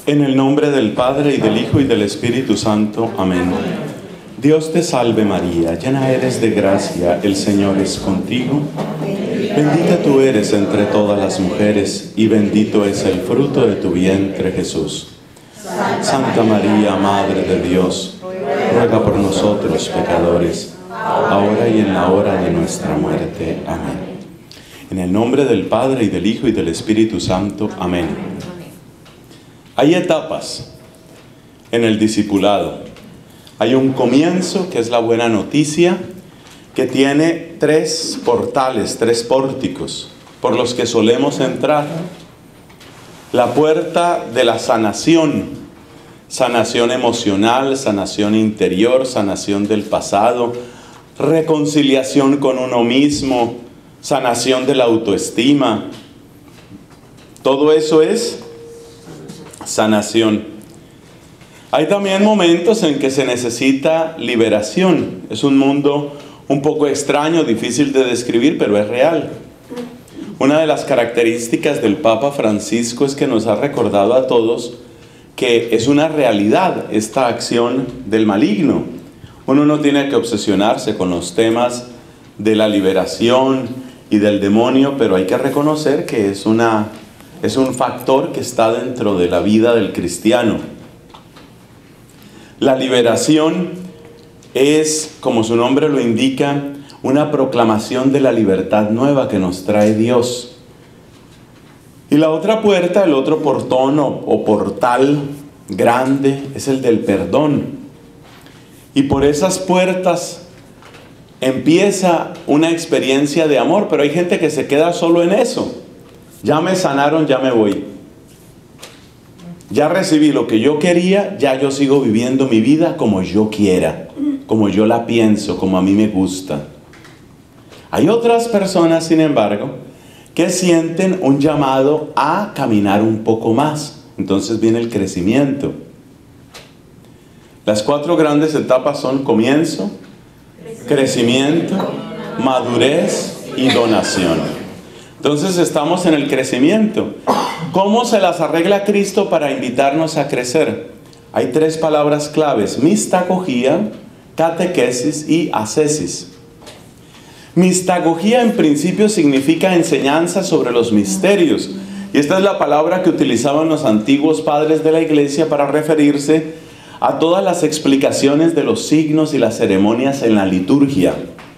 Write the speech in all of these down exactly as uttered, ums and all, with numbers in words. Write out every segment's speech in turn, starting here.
En el nombre del Padre, y del Hijo, y del Espíritu Santo. Amén. Dios te salve María, llena eres de gracia, el Señor es contigo. Bendita tú eres entre todas las mujeres, y bendito es el fruto de tu vientre, Jesús. Santa María, Madre de Dios, ruega por nosotros pecadores, ahora y en la hora de nuestra muerte. Amén. En el nombre del Padre, y del Hijo, y del Espíritu Santo. Amén. Hay etapas en el discipulado. Hay un comienzo, que es la buena noticia, que tiene tres portales, tres pórticos, por los que solemos entrar. La puerta de la sanación, sanación emocional, sanación interior, sanación del pasado, reconciliación con uno mismo, sanación de la autoestima. Todo eso es sanación. Hay también momentos en que se necesita liberación. Es un mundo un poco extraño, difícil de describir, pero es real. Una de las características del Papa Francisco es que nos ha recordado a todos que es una realidad esta acción del maligno. Uno no tiene que obsesionarse con los temas de la liberación y del demonio, pero hay que reconocer que es una Es un factor que está dentro de la vida del cristiano. La liberación es, como su nombre lo indica, una proclamación de la libertad nueva que nos trae Dios. Y la otra puerta, el otro portón o, o portal grande, es el del perdón. Y por esas puertas empieza una experiencia de amor, pero hay gente que se queda solo en eso. Ya me sanaron, ya me voy. Ya recibí lo que yo quería, ya yo sigo viviendo mi vida como yo quiera, como yo la pienso, como a mí me gusta. Hay otras personas, sin embargo, que sienten un llamado a caminar un poco más. Entonces viene el crecimiento. Las cuatro grandes etapas son comienzo, crecimiento, madurez y donación. Entonces estamos en el crecimiento. ¿Cómo se las arregla Cristo para invitarnos a crecer? Hay tres palabras claves: mistagogía, catequesis y ascesis. Mistagogía en principio significa enseñanza sobre los misterios. Y esta es la palabra que utilizaban los antiguos padres de la iglesia para referirse a todas las explicaciones de los signos y las ceremonias en la liturgia.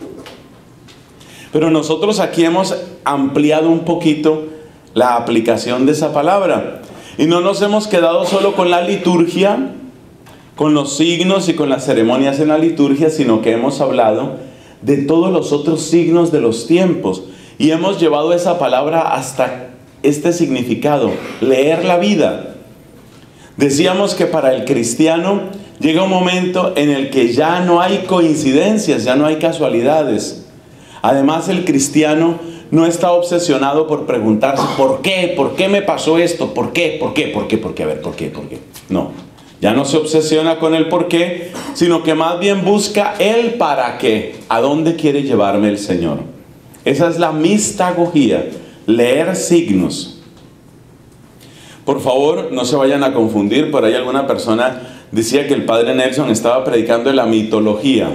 Pero nosotros aquí hemos ampliado un poquito la aplicación de esa palabra. Y no nos hemos quedado solo con la liturgia, con los signos y con las ceremonias en la liturgia, sino que hemos hablado de todos los otros signos de los tiempos. Y hemos llevado esa palabra hasta este significado: leer la vida. Decíamos que para el cristiano llega un momento en el que ya no hay coincidencias, ya no hay casualidades. Además, el cristiano no está obsesionado por preguntarse ¿por qué? ¿Por qué me pasó esto? ¿Por qué? ¿Por qué? ¿Por qué? ¿Por qué? A ver, ¿por qué? ¿Por qué? No, ya no se obsesiona con el por qué, sino que más bien busca el para qué. ¿A dónde quiere llevarme el Señor? Esa es la mistagogía, leer signos. Por favor, no se vayan a confundir. Por ahí alguna persona decía que el padre Nelson estaba predicando de la mitología.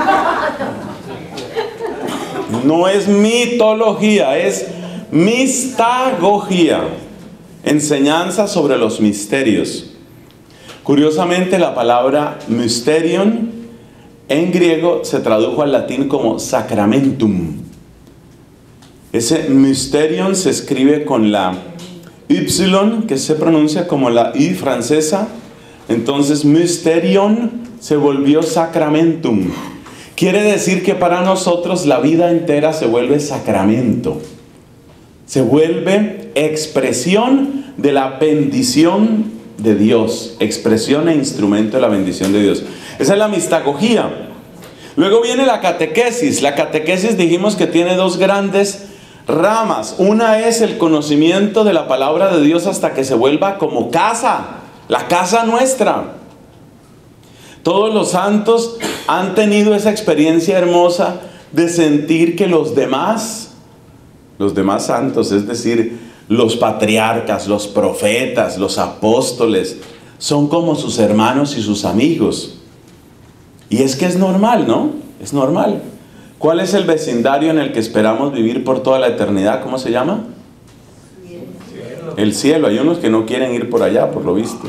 No es mitología, es mistagogía, enseñanza sobre los misterios. Curiosamente, la palabra mysterion en griego se tradujo al latín como sacramentum. Ese mysterion se escribe con la Y, que se pronuncia como la I francesa. Entonces mysterion se volvió sacramentum. Quiere decir que para nosotros la vida entera se vuelve sacramento. Se vuelve expresión de la bendición de Dios. Expresión e instrumento de la bendición de Dios. Esa es la mistagogía. Luego viene la catequesis. La catequesis dijimos que tiene dos grandes ramas. Una es el conocimiento de la palabra de Dios hasta que se vuelva como casa. La casa nuestra. Todos los santos han tenido esa experiencia hermosa de sentir que los demás, los demás santos, es decir, Los patriarcas, los profetas, los apóstoles, son como sus hermanos y sus amigos. Y es que es normal, ¿no? Es normal. ¿Cuál es el vecindario en el que esperamos vivir por toda la eternidad? ¿Cómo se llama? Cielo. El cielo. Hay unos que no quieren ir por allá, por lo visto.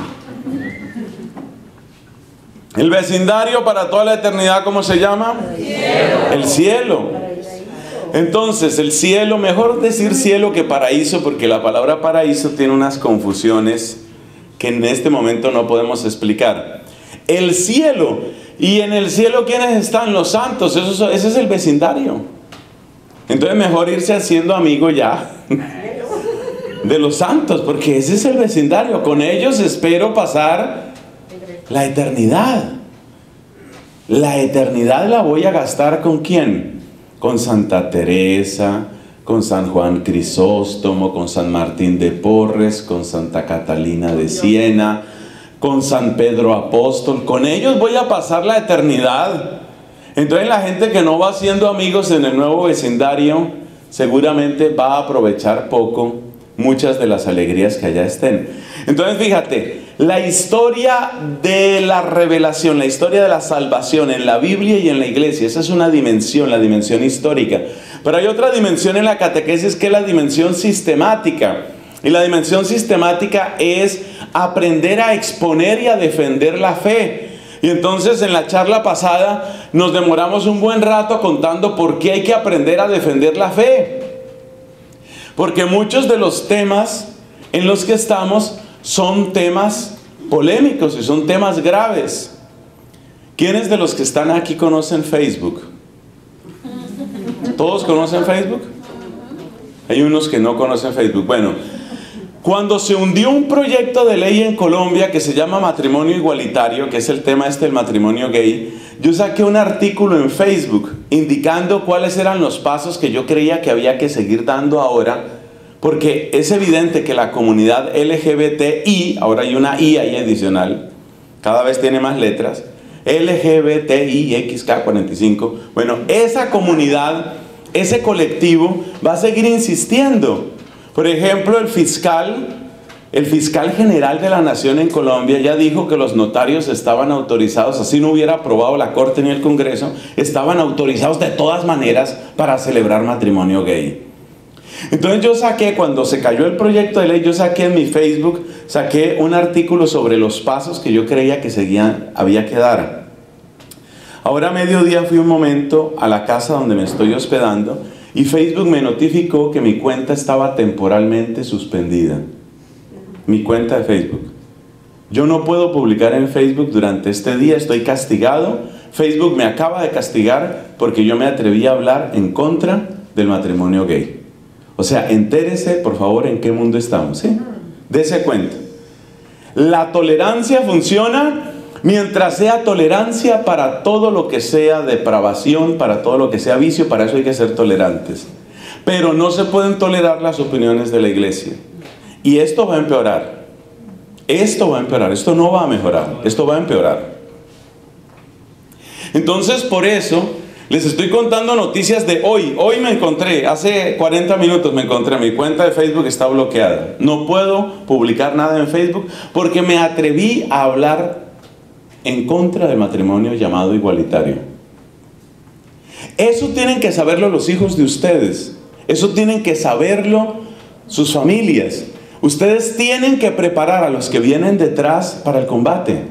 El vecindario para toda la eternidad, ¿cómo se llama? Cielo. El cielo. Entonces, el cielo, mejor decir cielo que paraíso, porque la palabra paraíso tiene unas confusiones que en este momento no podemos explicar. El cielo, y en el cielo, ¿quiénes están? Los santos. Eso, ese es el vecindario. Entonces, mejor irse haciendo amigo ya de los santos, porque ese es el vecindario. Con ellos espero pasar la eternidad. La eternidad la voy a gastar ¿con quién? Con Santa Teresa, con San Juan Crisóstomo, con San Martín de Porres, con Santa Catalina de Siena, con San Pedro Apóstol. Con ellos voy a pasar la eternidad. Entonces la gente que no va haciendo amigos en el nuevo vecindario seguramente va a aprovechar poco muchas de las alegrías que allá estén. Entonces fíjate, la historia de la revelación, la historia de la salvación en la Biblia y en la iglesia, esa es una dimensión, la dimensión histórica. Pero hay otra dimensión en la catequesis que es la dimensión sistemática. Y la dimensión sistemática es aprender a exponer y a defender la fe. Y entonces en la charla pasada nos demoramos un buen rato contando por qué hay que aprender a defender la fe. Porque muchos de los temas en los que estamos son temas polémicos y son temas graves. ¿Quiénes de los que están aquí conocen Facebook? ¿Todos conocen Facebook? Hay unos que no conocen Facebook. Bueno, cuando se hundió un proyecto de ley en Colombia que se llama matrimonio igualitario, que es el tema este del matrimonio gay, yo saqué un artículo en Facebook indicando cuáles eran los pasos que yo creía que había que seguir dando ahora, porque es evidente que la comunidad L G B T I, ahora hay una I ahí adicional, cada vez tiene más letras, L G B T I X K cuarenta y cinco, bueno, esa comunidad, ese colectivo va a seguir insistiendo. Por ejemplo, el fiscal, el fiscal general de la Nación en Colombia ya dijo que los notarios estaban autorizados, así no hubiera aprobado la Corte ni el Congreso, estaban autorizados de todas maneras para celebrar matrimonio gay. Entonces yo saqué, cuando se cayó el proyecto de ley, yo saqué en mi Facebook, saqué un artículo sobre los pasos que yo creía que seguían, había que dar. Ahora a mediodía fui un momento a la casa donde me estoy hospedando y Facebook me notificó que mi cuenta estaba temporalmente suspendida. Mi cuenta de Facebook. Yo no puedo publicar en Facebook durante este día, estoy castigado. Facebook me acaba de castigar porque yo me atreví a hablar en contra del matrimonio gay. O sea, entérese por favor en qué mundo estamos, ¿sí? Dese cuenta. La tolerancia funciona mientras sea tolerancia para todo lo que sea depravación, para todo lo que sea vicio, para eso hay que ser tolerantes. Pero no se pueden tolerar las opiniones de la iglesia. Y esto va a empeorar. Esto va a empeorar, esto no va a mejorar, esto va a empeorar. Entonces, por eso les estoy contando noticias de hoy. Hoy me encontré, hace cuarenta minutos me encontré, mi cuenta de Facebook está bloqueada. No puedo publicar nada en Facebook porque me atreví a hablar en contra del matrimonio llamado igualitario. Eso tienen que saberlo los hijos de ustedes. Eso tienen que saberlo sus familias. Ustedes tienen que preparar a los que vienen detrás para el combate.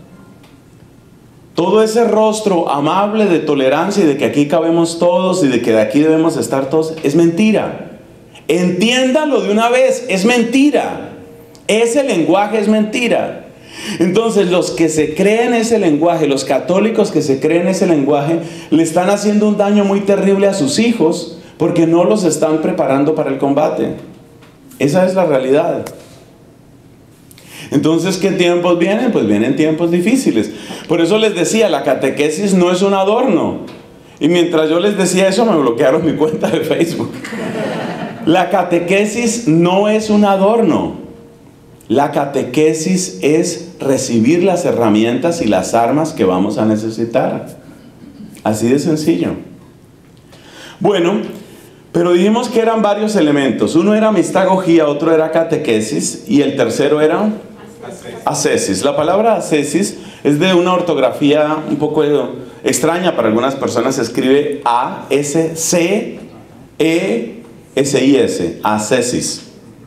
Todo ese rostro amable de tolerancia y de que aquí cabemos todos y de que de aquí debemos estar todos, es mentira. Entiéndanlo de una vez, es mentira. Ese lenguaje es mentira. Entonces los que se creen ese lenguaje, los católicos que se creen ese lenguaje, le están haciendo un daño muy terrible a sus hijos porque no los están preparando para el combate. Esa es la realidad. Entonces, ¿qué tiempos vienen? Pues vienen tiempos difíciles. Por eso les decía, la catequesis no es un adorno. Y mientras yo les decía eso, me bloquearon mi cuenta de Facebook. La catequesis no es un adorno. La catequesis es recibir las herramientas y las armas que vamos a necesitar. Así de sencillo. Bueno, Pero dijimos que eran varios elementos. Uno era mistagogía, otro era catequesis y el tercero era ascesis. La palabra ascesis es de una ortografía un poco extraña para algunas personas. Se escribe A S C E S I S, ascesis.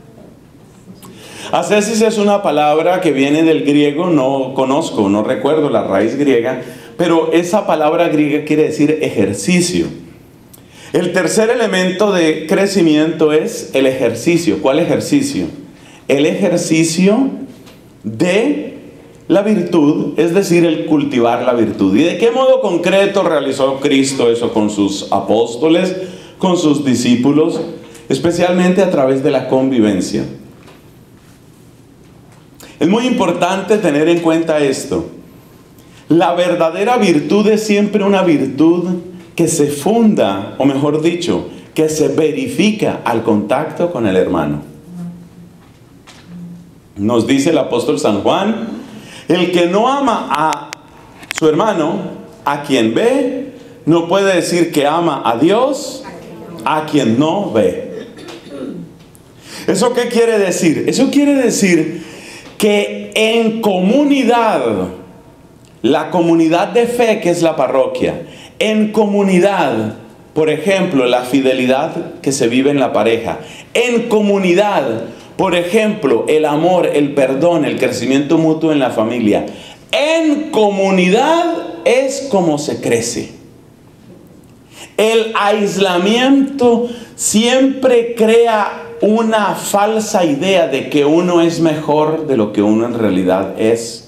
Ascesis es una palabra que viene del griego, no conozco, no recuerdo la raíz griega, pero esa palabra griega quiere decir ejercicio. El tercer elemento de crecimiento es el ejercicio. ¿Cuál ejercicio? El ejercicio de la virtud, es decir, el cultivar la virtud. ¿Y de qué modo concreto realizó Cristo eso con sus apóstoles, con sus discípulos? Especialmente a través de la convivencia. Es muy importante tener en cuenta esto. La verdadera virtud es siempre una virtud que se funda, o mejor dicho, que se verifica al contacto con el hermano. Nos dice el apóstol San Juan, el que no ama a su hermano, a quien ve, no puede decir que ama a Dios, a quien no ve. ¿Eso qué quiere decir? Eso quiere decir que en comunidad, la comunidad de fe que es la parroquia, en comunidad, por ejemplo, la fidelidad que se vive en la pareja, en comunidad, por ejemplo, el amor, el perdón, el crecimiento mutuo en la familia, en comunidad es como se crece. El aislamiento siempre crea una falsa idea de que uno es mejor de lo que uno en realidad es.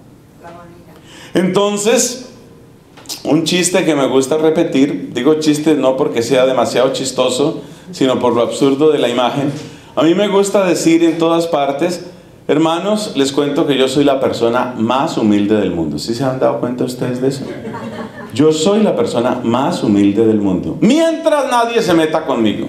Entonces, un chiste que me gusta repetir, digo chiste no porque sea demasiado chistoso, sino por lo absurdo de la imagen. A mí me gusta decir en todas partes, hermanos, les cuento que yo soy la persona más humilde del mundo. ¿Sí se han dado cuenta ustedes de eso? Yo soy la persona más humilde del mundo, mientras nadie se meta conmigo.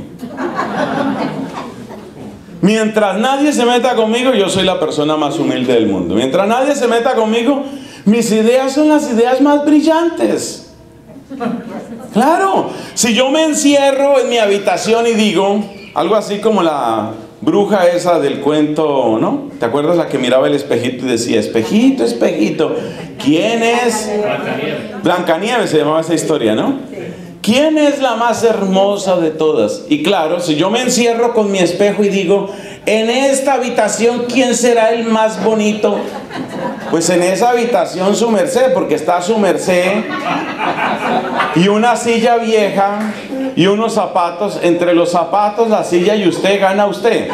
Mientras nadie se meta conmigo, yo soy la persona más humilde del mundo. Mientras nadie se meta conmigo, mis ideas son las ideas más brillantes. Claro, si yo me encierro en mi habitación y digo, algo así como la bruja esa del cuento, ¿no? ¿Te acuerdas la que miraba el espejito y decía, espejito, espejito, ¿quién es? Blancanieves. Blancanieves se llamaba esa historia, ¿no? ¿Quién es la más hermosa de todas? Y claro, si yo me encierro con mi espejo y digo, en esta habitación, ¿quién será el más bonito? Pues en esa habitación su merced, porque está su merced y una silla vieja y unos zapatos. Entre los zapatos, la silla y usted, gana usted.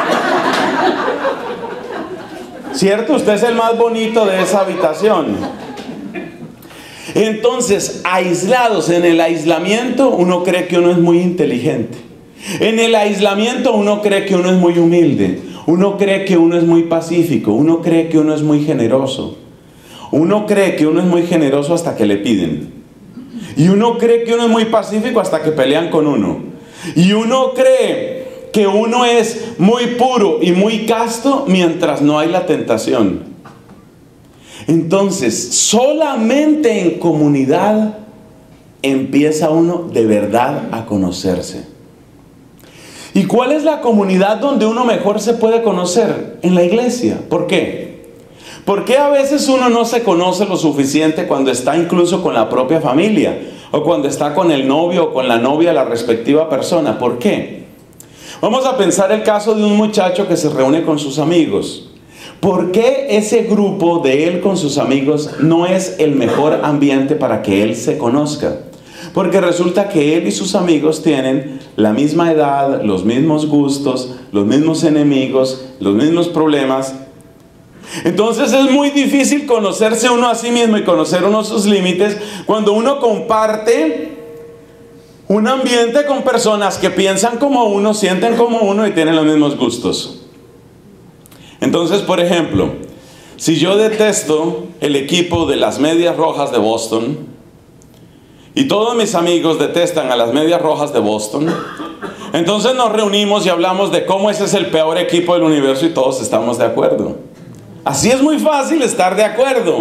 ¿Cierto? Usted es el más bonito de esa habitación. Entonces, aislados, en el aislamiento uno cree que uno es muy inteligente. En el aislamiento uno cree que uno es muy humilde. Uno cree que uno es muy pacífico. Uno cree que uno es muy generoso. Uno cree que uno es muy generoso hasta que le piden. Y uno cree que uno es muy pacífico hasta que pelean con uno. Y uno cree que uno es muy puro y muy casto mientras no hay la tentación. Entonces, solamente en comunidad empieza uno de verdad a conocerse. ¿Y cuál es la comunidad donde uno mejor se puede conocer? En la iglesia. ¿Por qué? Porque a veces uno no se conoce lo suficiente cuando está incluso con la propia familia, o cuando está con el novio o con la novia, la respectiva persona. ¿Por qué? Vamos a pensar el caso de un muchacho que se reúne con sus amigos. ¿Por qué ese grupo de él con sus amigos no es el mejor ambiente para que él se conozca? Porque resulta que él y sus amigos tienen la misma edad, los mismos gustos, los mismos enemigos, los mismos problemas. Entonces es muy difícil conocerse uno a sí mismo y conocer uno sus límites cuando uno comparte un ambiente con personas que piensan como uno, sienten como uno y tienen los mismos gustos. Entonces, por ejemplo, si yo detesto el equipo de las Medias Rojas de Boston y todos mis amigos detestan a las Medias Rojas de Boston, entonces nos reunimos y hablamos de cómo ese es el peor equipo del universo y todos estamos de acuerdo. Así es muy fácil estar de acuerdo.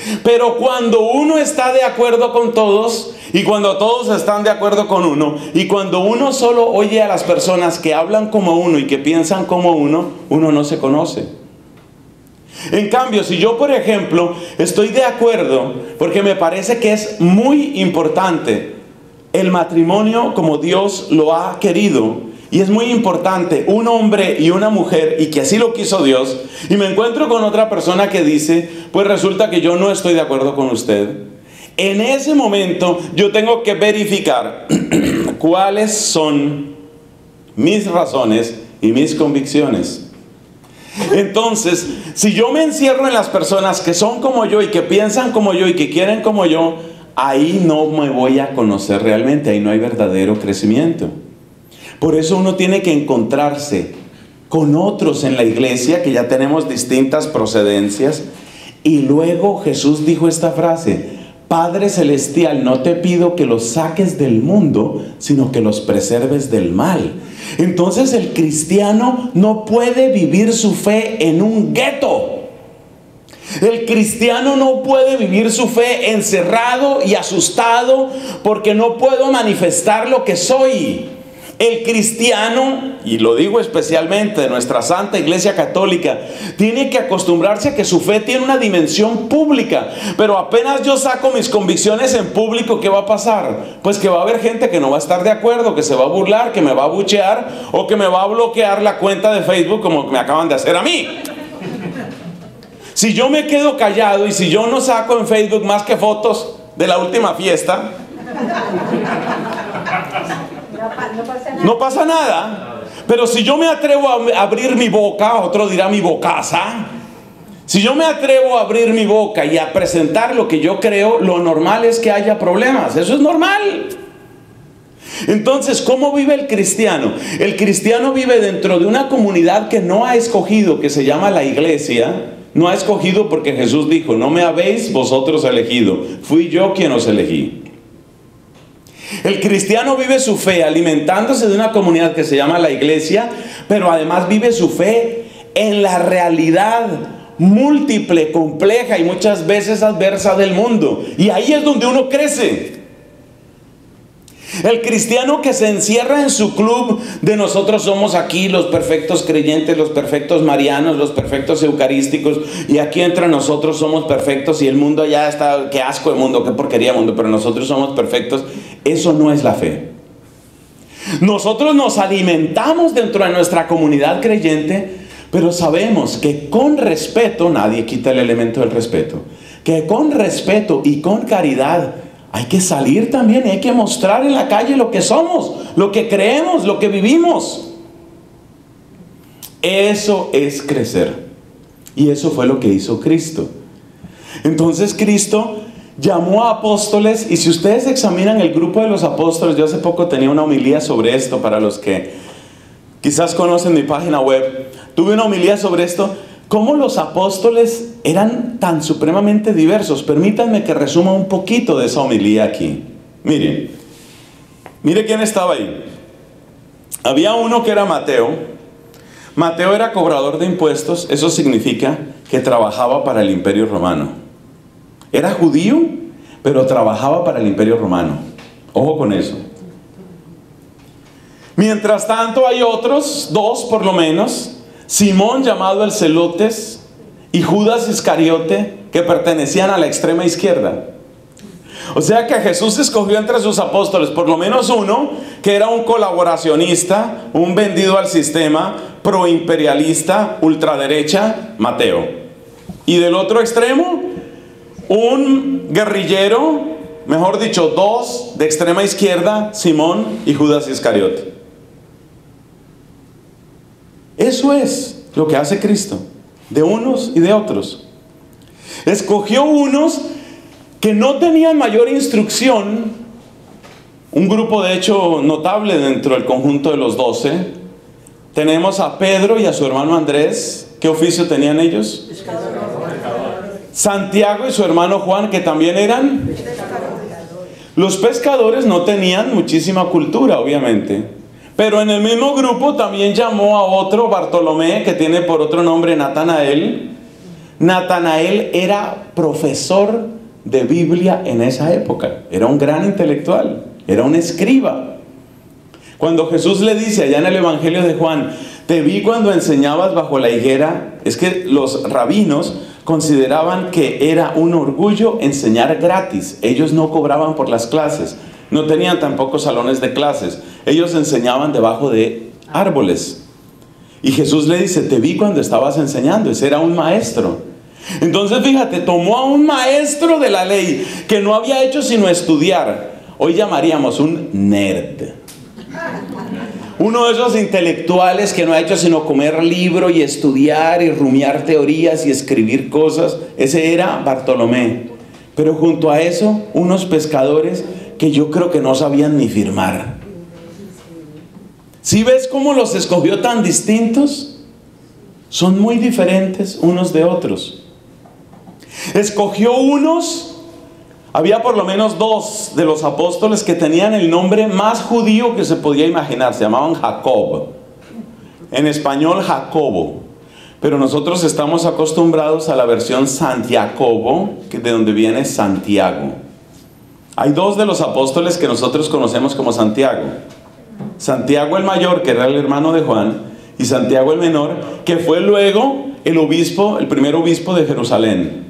Pero cuando uno está de acuerdo con todos, y cuando todos están de acuerdo con uno, y cuando uno solo oye a las personas que hablan como uno y que piensan como uno, uno no se conoce. En cambio, si yo, por ejemplo, estoy de acuerdo, porque me parece que es muy importante el matrimonio como Dios lo ha querido, y es muy importante un hombre y una mujer, y que así lo quiso Dios, y me encuentro con otra persona que dice, pues resulta que yo no estoy de acuerdo con usted. En ese momento yo tengo que verificar cuáles son mis razones y mis convicciones. Entonces, si yo me encierro en las personas que son como yo y que piensan como yo y que quieren como yo, ahí no me voy a conocer realmente, ahí no hay verdadero crecimiento. Por eso uno tiene que encontrarse con otros en la iglesia, que ya tenemos distintas procedencias. Y luego Jesús dijo esta frase: Padre Celestial, no te pido que los saques del mundo, sino que los preserves del mal. Entonces el cristiano no puede vivir su fe en un gueto. El cristiano no puede vivir su fe encerrado y asustado porque no puedo manifestar lo que soy. El cristiano, y lo digo especialmente de nuestra Santa Iglesia Católica, tiene que acostumbrarse a que su fe tiene una dimensión pública. Pero apenas yo saco mis convicciones en público, ¿qué va a pasar? Pues que va a haber gente que no va a estar de acuerdo, que se va a burlar, que me va a buchear o que me va a bloquear la cuenta de Facebook como me acaban de hacer a mí. Si yo me quedo callado y si yo no saco en Facebook más que fotos de la última fiesta, No pasa nada. No pasa nada. Pero si yo me atrevo a abrir mi boca, otro dirá mi bocaza. Si yo me atrevo a abrir mi boca y a presentar lo que yo creo, lo normal es que haya problemas. Eso es normal. Entonces, ¿cómo vive el cristiano? El cristiano vive dentro de una comunidad que no ha escogido, que se llama la iglesia. No ha escogido porque Jesús dijo: no me habéis vosotros elegido, fui yo quien os elegí. El cristiano vive su fe alimentándose de una comunidad que se llama la iglesia, pero además vive su fe en la realidad múltiple, compleja y muchas veces adversa del mundo. Y ahí es donde uno crece. El cristiano que se encierra en su club de nosotros somos aquí los perfectos creyentes, los perfectos marianos, los perfectos eucarísticos, y aquí entre nosotros somos perfectos y el mundo ya está, qué asco el mundo, qué porquería mundo, pero nosotros somos perfectos. Eso no es la fe. Nosotros nos alimentamos dentro de nuestra comunidad creyente, pero sabemos que con respeto, nadie quita el elemento del respeto, que con respeto y con caridad hay que salir también y hay que mostrar en la calle lo que somos, lo que creemos, lo que vivimos. Eso es crecer. Y eso fue lo que hizo Cristo. Entonces Cristo llamó a apóstoles, y si ustedes examinan el grupo de los apóstoles, yo hace poco tenía una homilía sobre esto, para los que quizás conocen mi página web, tuve una homilía sobre esto, cómo los apóstoles eran tan supremamente diversos. Permítanme que resuma un poquito de esa homilía aquí. Miren, mire quién estaba ahí. Había uno que era Mateo. Mateo era cobrador de impuestos, eso significa que trabajaba para el Imperio Romano. Era judío, pero trabajaba para el Imperio Romano. Ojo con eso. Mientras tanto hay otros, dos por lo menos, Simón llamado el Celotes y Judas Iscariote, que pertenecían a la extrema izquierda. O sea que Jesús escogió entre sus apóstoles por lo menos uno que era un colaboracionista, un vendido al sistema, proimperialista, ultraderecha, Mateo. Y del otro extremo, un guerrillero, mejor dicho, dos de extrema izquierda, Simón y Judas Iscariote. Eso es lo que hace Cristo, de unos y de otros. Escogió unos que no tenían mayor instrucción, un grupo de hecho notable dentro del conjunto de los doce. Tenemos a Pedro y a su hermano Andrés. ¿Qué oficio tenían ellos? Santiago y su hermano Juan, que también eran. Los pescadores no tenían muchísima cultura, obviamente. Pero en el mismo grupo también llamó a otro, Bartolomé, que tiene por otro nombre Natanael. Natanael era profesor de Biblia en esa época. Era un gran intelectual, era un escriba. Cuando Jesús le dice allá en el Evangelio de Juan, te vi cuando enseñabas bajo la higuera, es que los rabinos consideraban que era un orgullo enseñar gratis. Ellos no cobraban por las clases, no tenían tampoco salones de clases. Ellos enseñaban debajo de árboles. Y Jesús le dice, te vi cuando estabas enseñando. Ese era un maestro. Entonces fíjate, tomó a un maestro de la ley que no había hecho sino estudiar. Hoy llamaríamos un nerd. Uno de esos intelectuales que no ha hecho sino comer libro y estudiar y rumiar teorías y escribir cosas. Ese era Bartolomé. Pero junto a eso, unos pescadores que yo creo que no sabían ni firmar. ¿Sí ves cómo los escogió tan distintos? Son muy diferentes unos de otros. Escogió unos... Había por lo menos dos de los apóstoles que tenían el nombre más judío que se podía imaginar. Se llamaban Jacob. En español, Jacobo. Pero nosotros estamos acostumbrados a la versión Santiago, que de donde viene Santiago. Hay dos de los apóstoles que nosotros conocemos como Santiago. Santiago el mayor, que era el hermano de Juan, y Santiago el menor, que fue luego el obispo, el primer obispo de Jerusalén.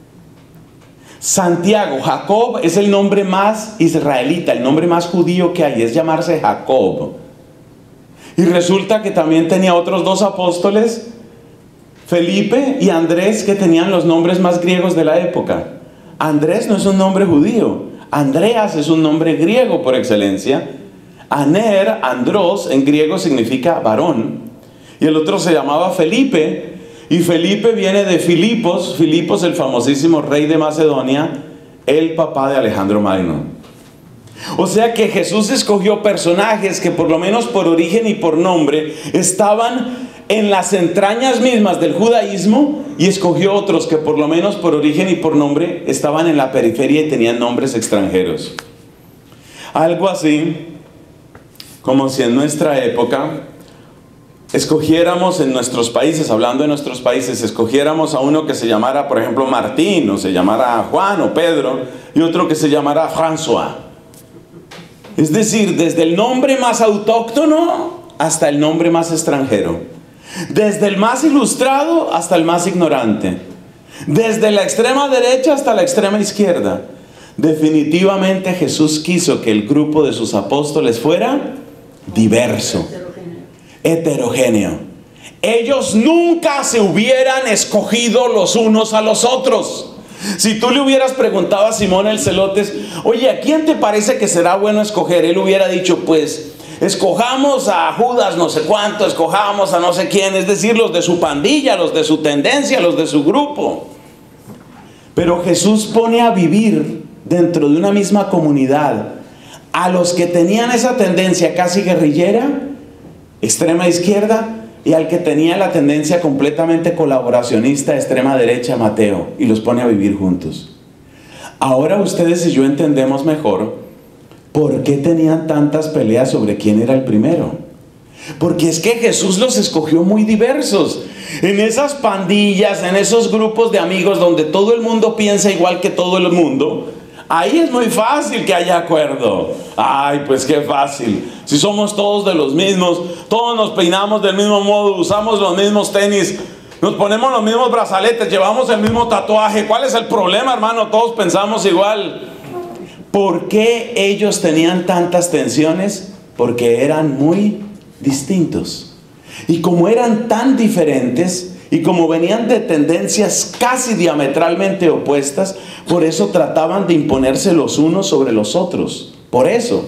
Santiago, Jacob, es el nombre más israelita, el nombre más judío que hay, es llamarse Jacob. Y resulta que también tenía otros dos apóstoles, Felipe y Andrés, que tenían los nombres más griegos de la época. Andrés no es un nombre judío, Andreas es un nombre griego por excelencia. Aner, Andros, en griego significa varón. Y el otro se llamaba Felipe. Y Felipe viene de Filipos, Filipos el famosísimo rey de Macedonia, el papá de Alejandro Magno. O sea que Jesús escogió personajes que por lo menos por origen y por nombre estaban en las entrañas mismas del judaísmo, y escogió otros que por lo menos por origen y por nombre estaban en la periferia y tenían nombres extranjeros. Algo así como si en nuestra época escogiéramos en nuestros países, hablando de nuestros países, escogiéramos a uno que se llamara, por ejemplo, Martín, o se llamara Juan o Pedro, y otro que se llamara François. Es decir, desde el nombre más autóctono hasta el nombre más extranjero. Desde el más ilustrado hasta el más ignorante. Desde la extrema derecha hasta la extrema izquierda. Definitivamente Jesús quiso que el grupo de sus apóstoles fuera diverso. Heterogéneo. Ellos nunca se hubieran escogido los unos a los otros. Si tú le hubieras preguntado a Simón el Celotes, oye, ¿a quién te parece que será bueno escoger? Él hubiera dicho, pues, escojamos a Judas no sé cuánto, escojamos a no sé quién, es decir, los de su pandilla, los de su tendencia, los de su grupo. Pero Jesús pone a vivir dentro de una misma comunidad a los que tenían esa tendencia casi guerrillera, extrema izquierda, y al que tenía la tendencia completamente colaboracionista, extrema derecha, Mateo, y los pone a vivir juntos. Ahora ustedes y yo entendemos mejor por qué tenían tantas peleas sobre quién era el primero. Porque es que Jesús los escogió muy diversos. En esas pandillas, en esos grupos de amigos donde todo el mundo piensa igual que todo el mundo, ahí es muy fácil que haya acuerdo. Ay, pues qué fácil. Si somos todos de los mismos, todos nos peinamos del mismo modo, usamos los mismos tenis, nos ponemos los mismos brazaletes, llevamos el mismo tatuaje. ¿Cuál es el problema, hermano? Todos pensamos igual. ¿Por qué ellos tenían tantas tensiones? Porque eran muy distintos. Y como eran tan diferentes, y como venían de tendencias casi diametralmente opuestas, por eso trataban de imponerse los unos sobre los otros. Por eso.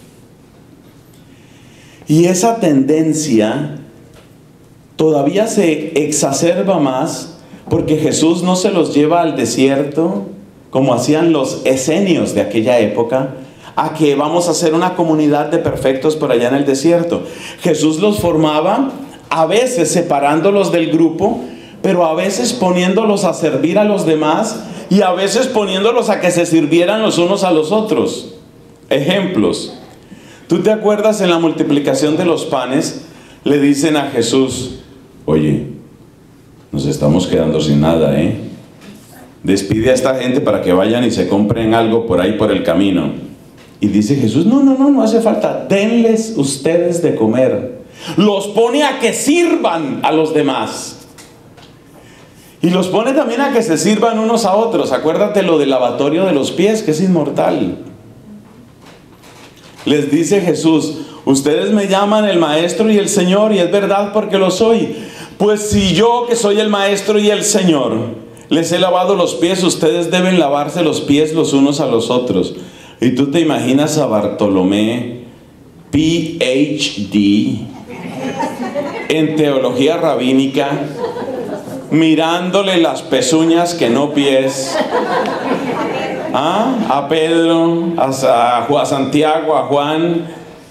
Y esa tendencia todavía se exacerba más porque Jesús no se los lleva al desierto como hacían los esenios de aquella época, a que vamos a hacer una comunidad de perfectos por allá en el desierto. Jesús los formaba, a veces separándolos del grupo, pero a veces poniéndolos a servir a los demás, y a veces poniéndolos a que se sirvieran los unos a los otros. Ejemplos. ¿Tú te acuerdas en la multiplicación de los panes? Le dicen a Jesús, oye, Nos estamos quedando sin nada, ¿eh? Despide a esta gente para que vayan y se compren algo por ahí por el camino. Y dice Jesús, no, no, no, no hace falta, denles ustedes de comer. Los pone a que sirvan a los demás. Y los pone también a que se sirvan unos a otros. Acuérdate lo del lavatorio de los pies, que es inmortal. Les dice Jesús, ustedes me llaman el Maestro y el Señor, y es verdad porque lo soy. Pues si yo, que soy el Maestro y el Señor, les he lavado los pies, ustedes deben lavarse los pies los unos a los otros. Y tú te imaginas a Bartolomé, P H D, en teología rabínica, mirándole las pezuñas que no pies, ¿ah? A Pedro, a, a Santiago, a Juan,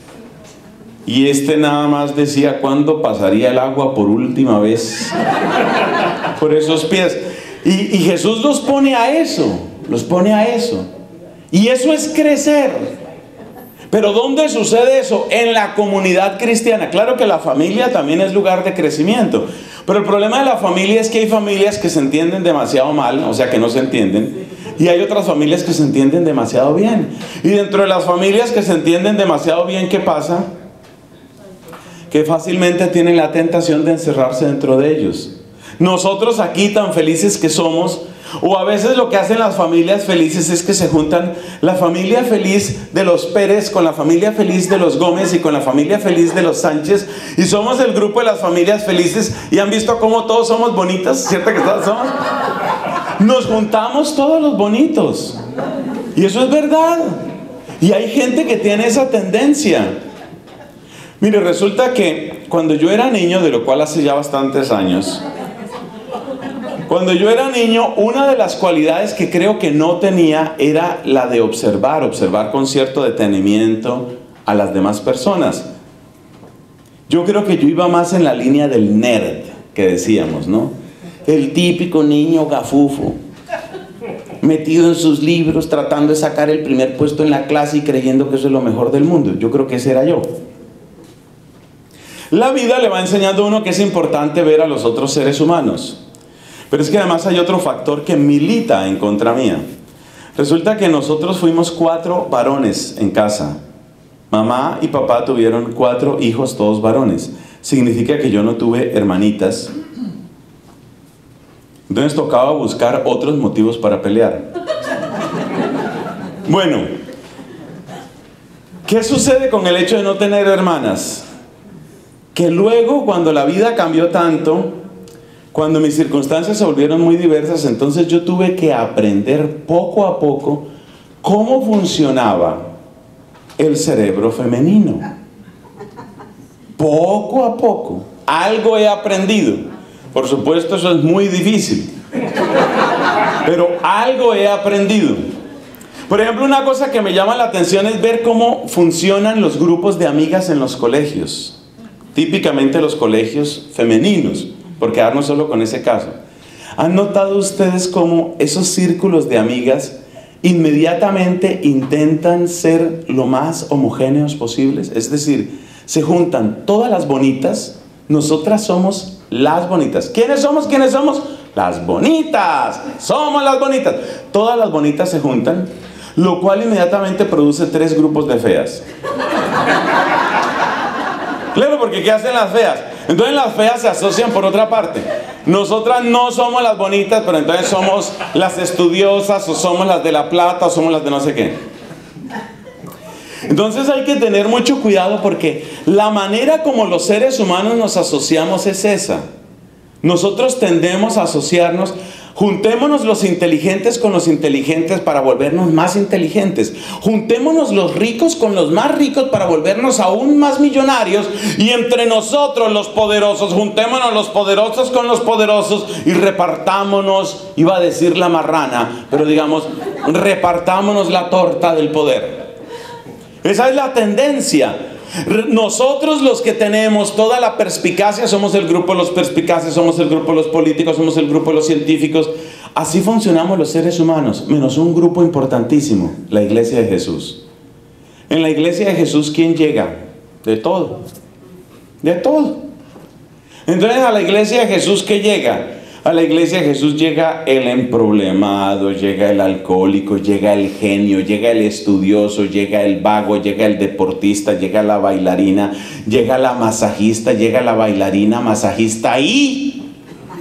y este nada más decía cuándo pasaría el agua por última vez por esos pies. Y, y Jesús los pone a eso, los pone a eso, y eso es crecer. Pero ¿dónde sucede eso? En la comunidad cristiana. Claro que la familia también es lugar de crecimiento, pero el problema de la familia es que hay familias que se entienden demasiado mal, o sea que no se entienden, y hay otras familias que se entienden demasiado bien. Y dentro de las familias que se entienden demasiado bien, ¿qué pasa? Que fácilmente tienen la tentación de encerrarse dentro de ellos. Nosotros aquí tan felices que somos, o a veces lo que hacen las familias felices es que se juntan la familia feliz de los Pérez con la familia feliz de los Gómez y con la familia feliz de los Sánchez, y somos el grupo de las familias felices, y han visto cómo todos somos bonitas, ¿cierto que todos somos? Nos juntamos todos los bonitos, y eso es verdad, y hay gente que tiene esa tendencia. Mire, resulta que cuando yo era niño, de lo cual hace ya bastantes años, cuando yo era niño, una de las cualidades que creo que no tenía era la de observar, observar con cierto detenimiento a las demás personas. Yo creo que yo iba más en la línea del nerd, que decíamos, ¿no? El típico niño gafufo, metido en sus libros, tratando de sacar el primer puesto en la clase y creyendo que eso es lo mejor del mundo. Yo creo que ese era yo. La vida le va enseñando a uno que es importante ver a los otros seres humanos. Pero es que además hay otro factor que milita en contra mía. Resulta que nosotros fuimos cuatro varones en casa. Mamá y papá tuvieron cuatro hijos, todos varones. Significa que yo no tuve hermanitas. Entonces tocaba buscar otros motivos para pelear. Bueno, ¿qué sucede con el hecho de no tener hermanas? Que luego, cuando la vida cambió tanto, cuando mis circunstancias se volvieron muy diversas, entonces yo tuve que aprender poco a poco cómo funcionaba el cerebro femenino. Poco a poco. Algo he aprendido. Por supuesto, eso es muy difícil. Pero algo he aprendido. Por ejemplo, una cosa que me llama la atención es ver cómo funcionan los grupos de amigas en los colegios. Típicamente los colegios femeninos, por quedarnos solo con ese caso. ¿Han notado ustedes cómo esos círculos de amigas inmediatamente intentan ser lo más homogéneos posibles? Es decir, se juntan todas las bonitas, nosotras somos las bonitas. ¿Quiénes somos? ¿Quiénes somos? Las bonitas. Somos las bonitas. Todas las bonitas se juntan, lo cual inmediatamente produce tres grupos de feas. Claro, porque ¿qué hacen las feas? Entonces las feas se asocian por otra parte. Nosotras no somos las bonitas, pero entonces somos las estudiosas, o somos las de la plata, o somos las de no sé qué. Entonces hay que tener mucho cuidado, porque la manera como los seres humanos nos asociamos es esa. Nosotros tendemos a asociarnos. Juntémonos los inteligentes con los inteligentes para volvernos más inteligentes. Juntémonos los ricos con los más ricos para volvernos aún más millonarios. Y entre nosotros los poderosos, juntémonos los poderosos con los poderosos y repartámonos, iba a decir la marrana, pero digamos, repartámonos la torta del poder. Esa es la tendencia. Nosotros los que tenemos toda la perspicacia somos el grupo de los perspicaces, somos el grupo de los políticos, somos el grupo de los científicos. Así funcionamos los seres humanos, menos un grupo importantísimo, la Iglesia de Jesús. En la Iglesia de Jesús, ¿quién llega? De todo, de todo. Entonces a la Iglesia de Jesús, ¿qué llega? A la iglesia de Jesús llega el emproblemado, llega el alcohólico, llega el genio, llega el estudioso, llega el vago, llega el deportista, llega la bailarina, llega la masajista, llega la bailarina, masajista y...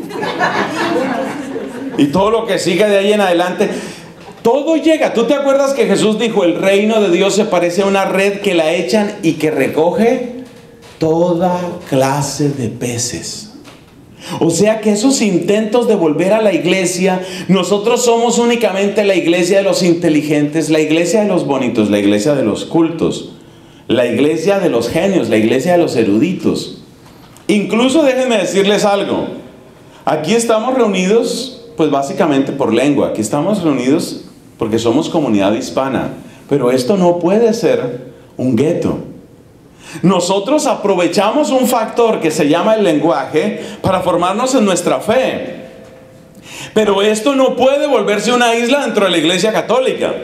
y todo lo que siga de ahí en adelante. Todo llega. ¿Tú te acuerdas que Jesús dijo, el reino de Dios se parece a una red que la echan y que recoge toda clase de peces? O sea que esos intentos de volver a la iglesia, nosotros somos únicamente la iglesia de los inteligentes, la iglesia de los bonitos, la iglesia de los cultos, la iglesia de los genios, la iglesia de los eruditos. Incluso déjenme decirles algo, aquí estamos reunidos pues básicamente por lengua, aquí estamos reunidos porque somos comunidad hispana, pero esto no puede ser un gueto. Nosotros aprovechamos un factor que se llama el lenguaje para formarnos en nuestra fe. Pero esto no puede volverse una isla dentro de la Iglesia Católica.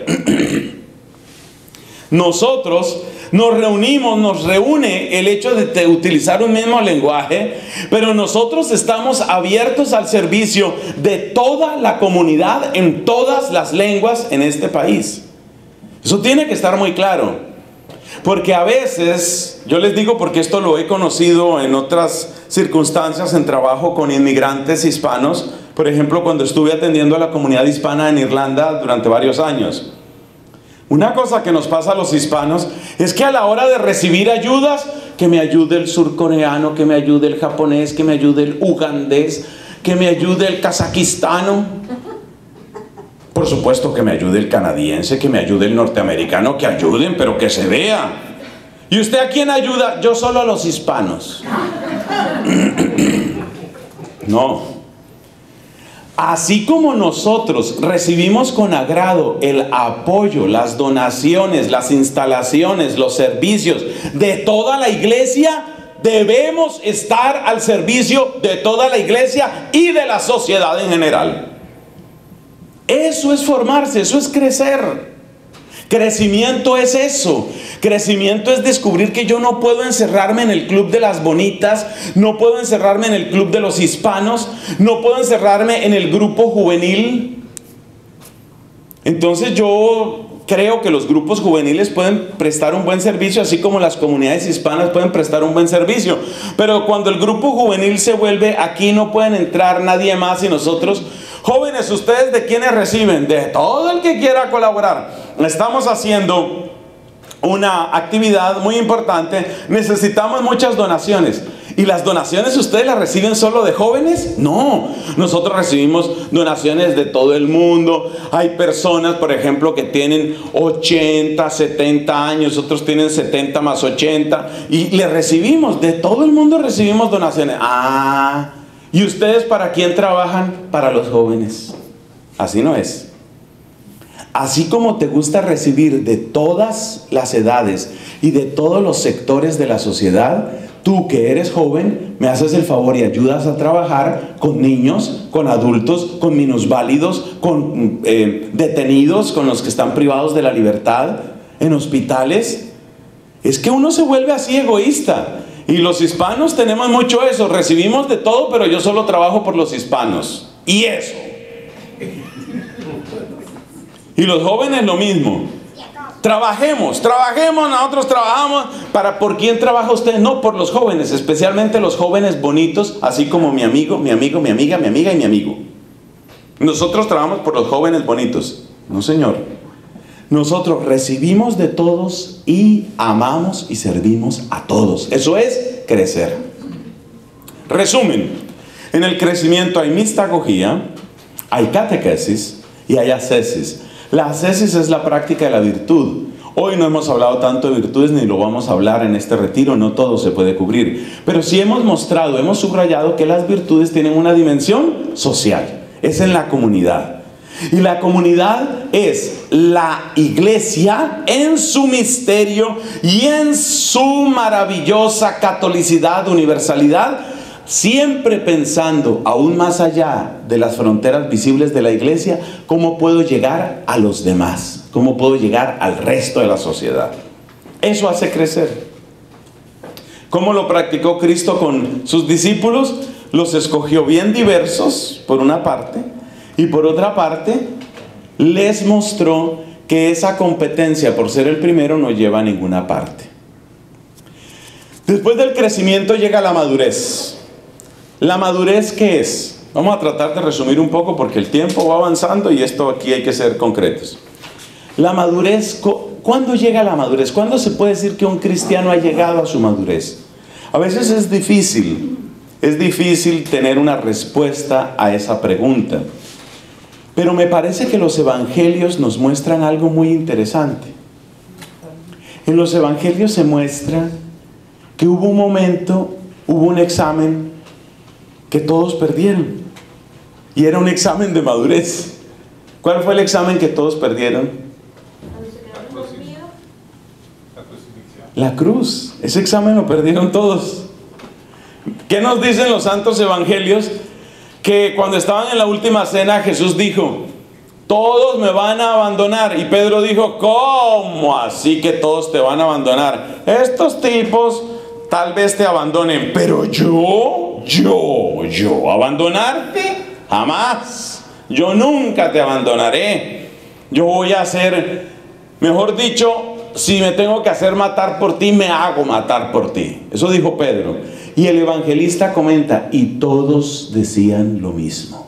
Nosotros nos reunimos, nos reúne el hecho de utilizar un mismo lenguaje, pero nosotros estamos abiertos al servicio de toda la comunidad en todas las lenguas en este país. Eso tiene que estar muy claro. Porque a veces, yo les digo porque esto lo he conocido en otras circunstancias en trabajo con inmigrantes hispanos, por ejemplo cuando estuve atendiendo a la comunidad hispana en Irlanda durante varios años. Una cosa que nos pasa a los hispanos es que a la hora de recibir ayudas, que me ayude el surcoreano, que me ayude el japonés, que me ayude el ugandés, que me ayude el kazakistano. Por supuesto que me ayude el canadiense, que me ayude el norteamericano, que ayuden, pero que se vea. ¿Y usted a quién ayuda? Yo solo a los hispanos. No. Así como nosotros recibimos con agrado el apoyo, las donaciones, las instalaciones, los servicios de toda la iglesia, debemos estar al servicio de toda la iglesia y de la sociedad en general. Eso es formarse, eso es crecer. Crecimiento es eso. Crecimiento es descubrir que yo no puedo encerrarme en el club de las bonitas, no puedo encerrarme en el club de los hispanos, no puedo encerrarme en el grupo juvenil. Entonces yo creo que los grupos juveniles pueden prestar un buen servicio, así como las comunidades hispanas pueden prestar un buen servicio. Pero cuando el grupo juvenil se vuelve, aquí no pueden entrar nadie más y nosotros... Jóvenes, ¿ustedes de quiénes reciben? De todo el que quiera colaborar. Estamos haciendo una actividad muy importante. Necesitamos muchas donaciones. ¿Y las donaciones ustedes las reciben solo de jóvenes? No, nosotros recibimos donaciones de todo el mundo. Hay personas, por ejemplo, que tienen ochenta, setenta años, otros tienen setenta más ochenta. Y le recibimos, de todo el mundo recibimos donaciones. Ah... ¿Y ustedes para quién trabajan? Para los jóvenes. Así no es. Así como te gusta recibir de todas las edades y de todos los sectores de la sociedad, tú que eres joven, me haces el favor y ayudas a trabajar con niños, con adultos, con minusválidos, con eh, detenidos, con los que están privados de la libertad, en hospitales. Es que uno se vuelve así egoísta. Y los hispanos tenemos mucho eso, recibimos de todo, pero yo solo trabajo por los hispanos. Y eso. Y los jóvenes lo mismo. Trabajemos, trabajemos, nosotros trabajamos. Para, ¿por quién trabaja usted? No, por los jóvenes, especialmente los jóvenes bonitos, así como mi amigo, mi amigo, mi amiga, mi amiga y mi amigo. Nosotros trabajamos por los jóvenes bonitos. No, señor. Nosotros recibimos de todos y amamos y servimos a todos. Eso es crecer. Resumen, en el crecimiento hay mistagogía, hay catequesis y hay ascesis. La ascesis es la práctica de la virtud. Hoy no hemos hablado tanto de virtudes ni lo vamos a hablar en este retiro, no todo se puede cubrir. Pero sí hemos mostrado, hemos subrayado que las virtudes tienen una dimensión social. Es en la comunidad. Y la comunidad es la iglesia en su misterio y en su maravillosa catolicidad, universalidad, siempre pensando aún más allá de las fronteras visibles de la iglesia, cómo puedo llegar a los demás, cómo puedo llegar al resto de la sociedad. Eso hace crecer. ¿Cómo lo practicó Cristo con sus discípulos? los escogió bien diversos, por una parte, y por otra parte, les mostró que esa competencia por ser el primero no lleva a ninguna parte. Después del crecimiento llega la madurez. ¿La madurez qué es? Vamos a tratar de resumir un poco porque el tiempo va avanzando y esto aquí hay que ser concretos. La madurez, ¿cuándo llega la madurez? ¿Cuándo se puede decir que un cristiano ha llegado a su madurez? A veces es difícil, es difícil tener una respuesta a esa pregunta. Pero me parece que los evangelios nos muestran algo muy interesante. En los evangelios se muestra que hubo un momento, hubo un examen que todos perdieron. Y era un examen de madurez. ¿Cuál fue el examen que todos perdieron? La cruz. Ese examen lo perdieron todos. ¿Qué nos dicen los santos evangelios? Que cuando estaban en la última cena Jesús dijo: todos me van a abandonar. Y Pedro dijo: ¿cómo así que todos te van a abandonar? Estos tipos tal vez te abandonen, pero yo, yo, yo, abandonarte, jamás. Yo nunca te abandonaré. Yo voy a hacer, mejor dicho, si me tengo que hacer matar por ti, me hago matar por ti. Eso dijo Pedro. Y el evangelista comenta: y todos decían lo mismo.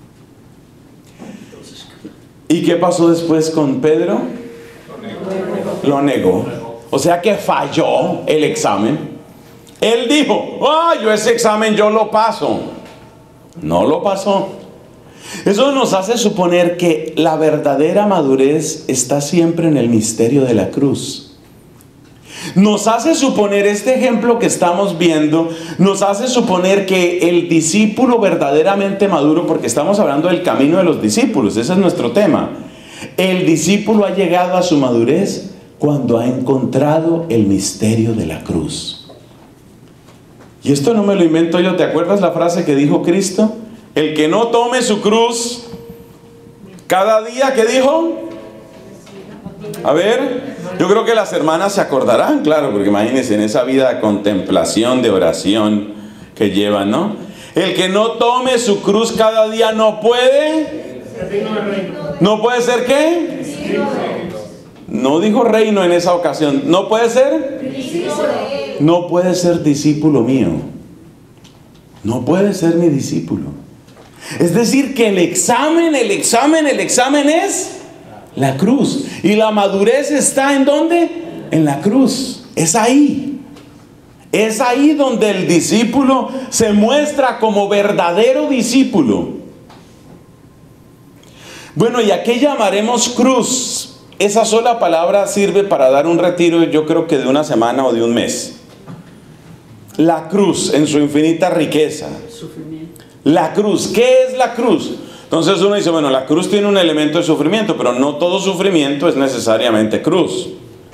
¿Y qué pasó después con Pedro? Lo negó. O sea que falló el examen. Él dijo: ah, yo ese examen yo lo paso. No lo pasó. Eso nos hace suponer que la verdadera madurez está siempre en el misterio de la cruz. Nos hace suponer, este ejemplo que estamos viendo, nos hace suponer que el discípulo verdaderamente maduro, porque estamos hablando del camino de los discípulos, ese es nuestro tema. El discípulo ha llegado a su madurez cuando ha encontrado el misterio de la cruz. Y esto no me lo invento yo. ¿Te acuerdas la frase que dijo Cristo? El que no tome su cruz cada día, ¿qué dijo? A ver, yo creo que las hermanas se acordarán, claro, porque imagínense en esa vida de contemplación, de oración que llevan, ¿no? El que no tome su cruz cada día no puede. ¿No puede ser qué? No dijo reino en esa ocasión. ¿No puede ser? No puede ser discípulo mío. No puede ser mi discípulo. Es decir, que el examen, el examen, el examen es la cruz. Y la madurez está ¿en dónde? En la cruz. Es ahí. Es ahí donde el discípulo se muestra como verdadero discípulo. Bueno, ¿y a qué llamaremos cruz? Esa sola palabra sirve para dar un retiro, yo creo que de una semana o de un mes. La cruz en su infinita riqueza. La cruz, ¿qué es la cruz? Entonces uno dice, bueno, la cruz tiene un elemento de sufrimiento, pero no todo sufrimiento es necesariamente cruz.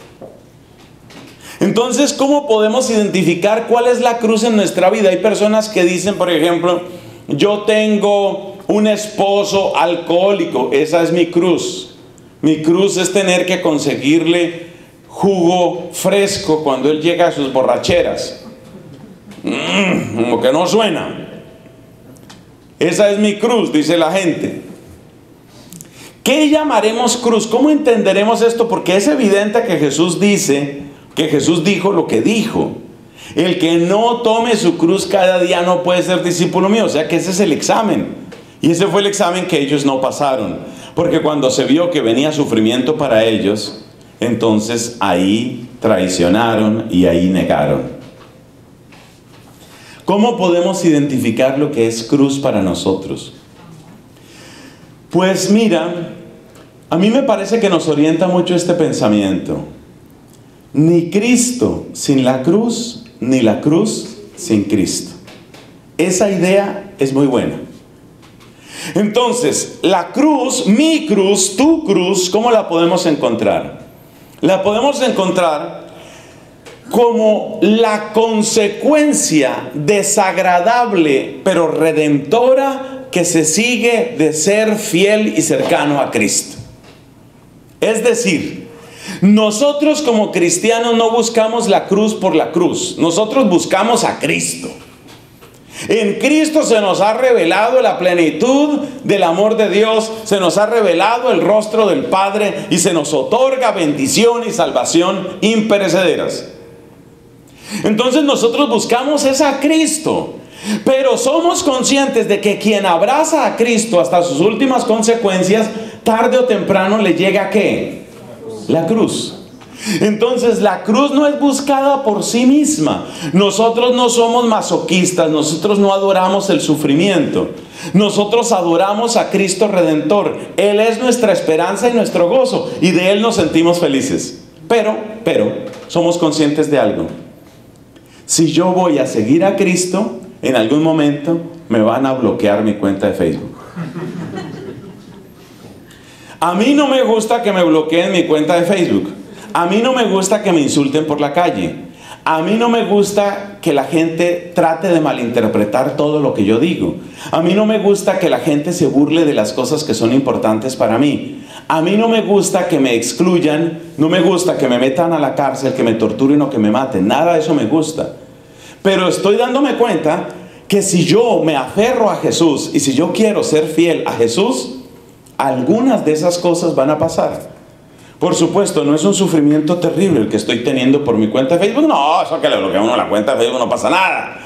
Entonces, ¿cómo podemos identificar cuál es la cruz en nuestra vida? Hay personas que dicen, por ejemplo, yo tengo un esposo alcohólico, esa es mi cruz. Mi cruz es tener que conseguirle jugo fresco cuando él llega a sus borracheras. Mm, como que no suena. Esa es mi cruz, dice la gente. ¿Qué llamaremos cruz? ¿Cómo entenderemos esto? Porque es evidente que Jesús dice, que Jesús dijo lo que dijo. El que no tome su cruz cada día no puede ser discípulo mío. O sea que ese es el examen. Y ese fue el examen que ellos no pasaron. Porque cuando se vio que venía sufrimiento para ellos, entonces ahí traicionaron y ahí negaron. ¿Cómo podemos identificar lo que es cruz para nosotros? Pues mira, a mí me parece que nos orienta mucho este pensamiento. Ni Cristo sin la cruz, ni la cruz sin Cristo. Esa idea es muy buena. Entonces, la cruz, mi cruz, tu cruz, ¿cómo la podemos encontrar? La podemos encontrar como la consecuencia desagradable pero redentora que se sigue de ser fiel y cercano a Cristo. Es decir, nosotros como cristianos no buscamos la cruz por la cruz, nosotros buscamos a Cristo. En Cristo se nos ha revelado la plenitud del amor de Dios, se nos ha revelado el rostro del Padre y se nos otorga bendición y salvación imperecederas. Entonces nosotros buscamos es a Cristo, pero somos conscientes de que quien abraza a Cristo hasta sus últimas consecuencias, tarde o temprano le llega ¿a qué? La cruz. Entonces la cruz no es buscada por sí misma. Nosotros no somos masoquistas, nosotros no adoramos el sufrimiento. Nosotros adoramos a Cristo Redentor. Él es nuestra esperanza y nuestro gozo, y de Él nos sentimos felices. Pero, pero, somos conscientes de algo. Si yo voy a seguir a Cristo, en algún momento me van a bloquear mi cuenta de Facebook. A mí no me gusta que me bloqueen mi cuenta de Facebook. A mí no me gusta que me insulten por la calle. A mí no me gusta que la gente trate de malinterpretar todo lo que yo digo. A mí no me gusta que la gente se burle de las cosas que son importantes para mí. A mí no me gusta que me excluyan. No me gusta que me metan a la cárcel, que me torturen o que me maten. Nada de eso me gusta. Pero estoy dándome cuenta que si yo me aferro a Jesús y si yo quiero ser fiel a Jesús, algunas de esas cosas van a pasar. Por supuesto, no es un sufrimiento terrible el que estoy teniendo por mi cuenta de Facebook. No, eso que le bloquea a uno la cuenta de Facebook no pasa nada.